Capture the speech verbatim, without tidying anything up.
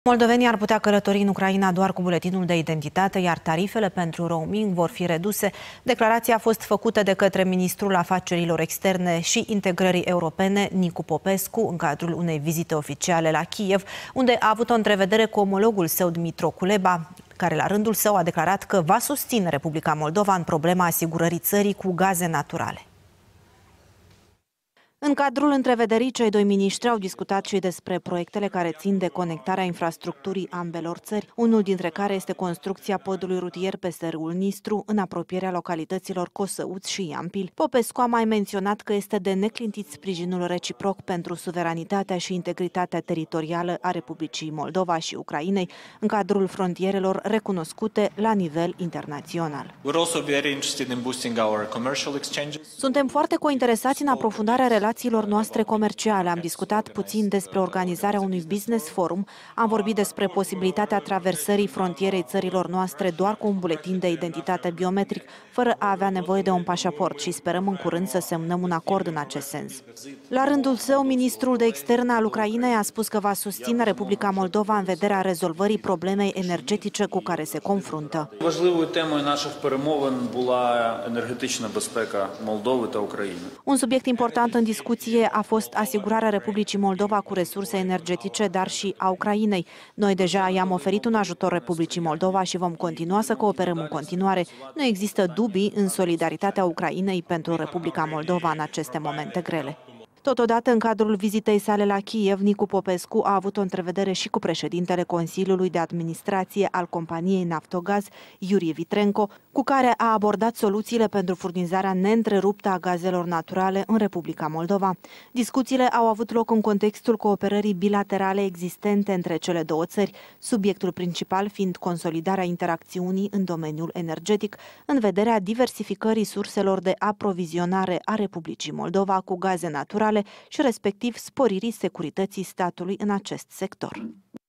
Moldovenii ar putea călători în Ucraina doar cu buletinul de identitate, iar tarifele pentru roaming vor fi reduse. Declarația a fost făcută de către ministrul afacerilor externe și integrării europene, Nicu Popescu, în cadrul unei vizite oficiale la Kiev, unde a avut o întrevedere cu omologul său, Dmytro Kuleba, care la rândul său a declarat că va susține Republica Moldova în problema asigurării țării cu gaze naturale. În cadrul întrevederii, cei doi miniștri au discutat și despre proiectele care țin de conectarea infrastructurii ambelor țări, unul dintre care este construcția podului rutier peste râul Nistru, în apropierea localităților Cosăuț și Iampil. Popescu a mai menționat că este de neclintit sprijinul reciproc pentru suveranitatea și integritatea teritorială a Republicii Moldova și Ucrainei, în cadrul frontierelor recunoscute la nivel internațional. Suntem foarte cointeresați în aprofundarea relațiilor relațiilor noastre comerciale. Am discutat puțin despre organizarea unui business forum, am vorbit despre posibilitatea traversării frontierei țărilor noastre doar cu un buletin de identitate biometric, fără a avea nevoie de un pașaport, și sperăm în curând să semnăm un acord în acest sens. La rândul său, ministrul de externe al Ucrainei a spus că va susține Republica Moldova în vederea rezolvării problemei energetice cu care se confruntă. Важливою темою наших перемовин була енергетична безпека Молдови та України. Un subiect important în discuție a fost asigurarea Republicii Moldova cu resurse energetice, dar și a Ucrainei. Noi deja i-am oferit un ajutor Republicii Moldova și vom continua să cooperăm în continuare. Nu există dubii în solidaritatea Ucrainei pentru Republica Moldova în aceste momente grele. Totodată, în cadrul vizitei sale la Kiev, Nicu Popescu a avut o întrevedere și cu președintele Consiliului de Administrație al companiei Naftogaz, Iurie Vitrenko, cu care a abordat soluțiile pentru furnizarea neîntreruptă a gazelor naturale în Republica Moldova. Discuțiile au avut loc în contextul cooperării bilaterale existente între cele două țări, subiectul principal fiind consolidarea interacțiunii în domeniul energetic, în vederea diversificării surselor de aprovizionare a Republicii Moldova cu gaze naturale și respectiv sporirii securității statului în acest sector.